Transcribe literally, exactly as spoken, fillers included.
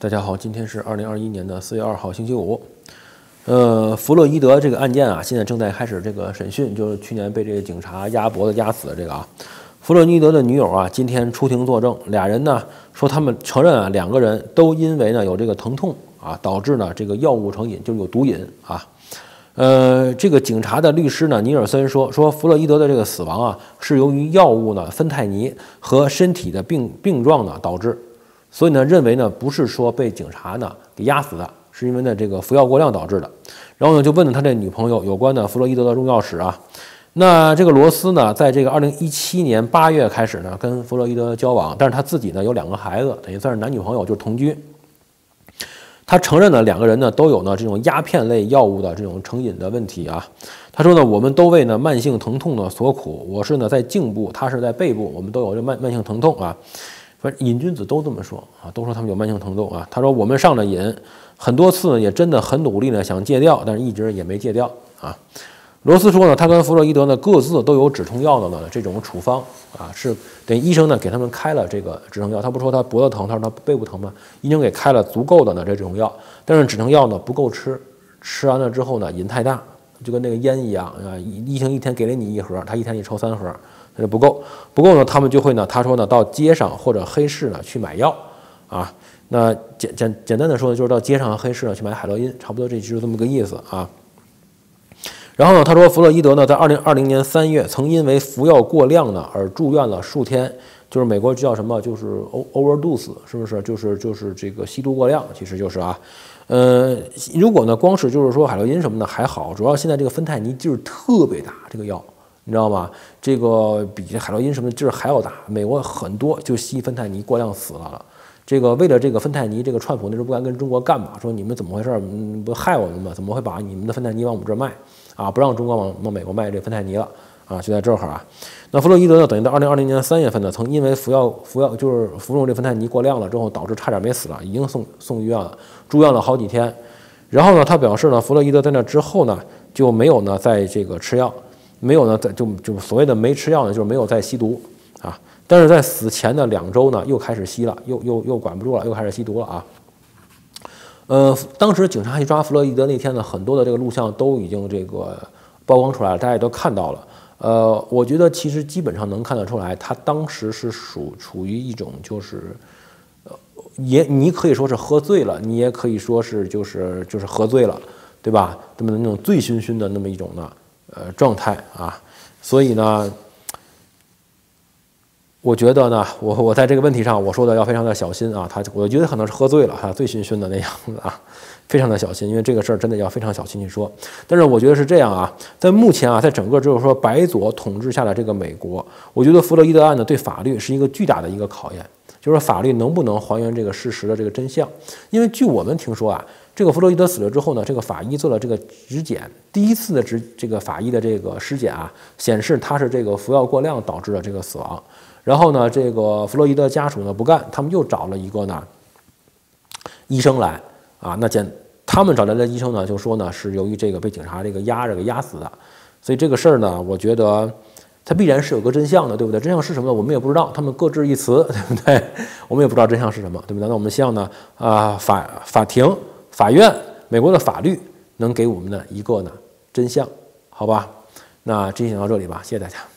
大家好，今天是二零二一年的四月二号，星期五。呃，弗洛伊德这个案件啊，现在正在开始这个审讯，就是去年被这个警察压脖子压死的这个啊。弗洛伊德的女友啊，今天出庭作证，俩人呢说他们承认啊，两个人都因为呢有这个疼痛啊，导致呢这个药物成瘾，就是有毒瘾啊。呃，这个警察的律师呢，尼尔森说，说弗洛伊德的这个死亡啊，是由于药物呢芬太尼和身体的病病状呢导致。所以呢，认为呢不是说被警察呢给压死的，是因为呢这个服药过量导致的。然后呢就问了他这女朋友有关的弗洛伊德的用药史啊。那这个罗斯呢，在这个二零一七年八月开始呢跟弗洛伊德交往，但是他自己呢有两个孩子，等于算是男女朋友，就是同居。他承认呢两个人呢都有呢这种鸦片类药物的这种成瘾的问题啊。他说呢，我们都为呢慢性疼痛呢所苦，我是呢在颈部，他是在背部，我们都有这慢慢性疼痛啊。反正瘾君子都这么说啊，都说他们有慢性疼痛啊。他说我们上了瘾很多次，也真的很努力呢想戒掉，但是一直也没戒掉啊。罗斯说呢，他跟弗洛伊德呢各自都有止痛药的呢这种处方啊，是等于医生呢给他们开了这个止痛药。他不说他脖子疼，他说他背部疼吗？医生给开了足够的呢这种药，但是止痛药呢不够吃，吃完了之后呢瘾太大，就跟那个烟一样啊，医生一天给了你一盒，他一天你抽三盒。那不够，不够呢，他们就会呢，他说呢，到街上或者黑市呢去买药，啊，那简简简单的说呢，就是到街上和黑市呢去买海洛因，差不多这就是这么个意思啊。然后呢，他说弗洛伊德呢，在二零二零年三月曾因为服药过量呢而住院了数天，就是美国叫什么，就是 overdose， 是不是？就是就是这个吸毒过量，其实就是啊，呃，如果呢光是就是说海洛因什么的还好，主要现在这个芬太尼劲儿特别大，这个药。你知道吗？这个比这海洛因什么的劲儿还要大。美国很多就吸芬太尼过量死了。这个为了这个芬太尼，这个川普那时候不敢跟中国干嘛，说你们怎么回事？嗯，不害我们吗？怎么会把你们的芬太尼往我们这儿卖啊？不让中国往往美国卖这个芬太尼了啊？就在这儿啊。那弗洛伊德呢，等于到二零二零年三月份呢，曾因为服药服药就是服用这芬太尼过量了之后，导致差点没死了，已经送送医院了，住院了好几天。然后呢，他表示呢，弗洛伊德在那之后呢，就没有呢在这个吃药。没有呢，在就就所谓的没吃药呢，就是没有再吸毒啊。但是在死前的两周呢，又开始吸了，又又又管不住了，又开始吸毒了啊。呃，当时警察去抓弗洛伊德那天呢，很多的这个录像都已经这个曝光出来了，大家也都看到了。呃，我觉得其实基本上能看得出来，他当时是属处于一种就是，呃，也你可以说是喝醉了，你也可以说是就是就是喝醉了，对吧？那么那种醉醺醺的那么一种呢。呃，状态啊，所以呢，我觉得呢，我我在这个问题上我说的要非常的小心啊。他我觉得可能是喝醉了哈，醉醺醺的那样子啊，非常的小心，因为这个事儿真的要非常小心去说。但是我觉得是这样啊，在目前啊，在整个就是说白左统治下的这个美国，我觉得弗洛伊德案呢对法律是一个巨大的一个考验，就是法律能不能还原这个事实的这个真相。因为据我们听说啊。这个弗洛伊德死了之后呢，这个法医做了这个指检，第一次的指这个法医的这个尸检啊，显示他是这个服药过量导致的这个死亡。然后呢，这个弗洛伊德家属呢不干，他们又找了一个呢医生来啊，那检他们找来的医生呢就说呢是由于这个被警察这个压着给压死的，所以这个事儿呢，我觉得它必然是有个真相的，对不对？真相是什么呢？我们也不知道，他们各执一词，对不对？我们也不知道真相是什么，对不对？那我们希望呢啊法法庭。法院，美国的法律能给我们的一个呢真相，好吧？那这期讲到这里吧，谢谢大家。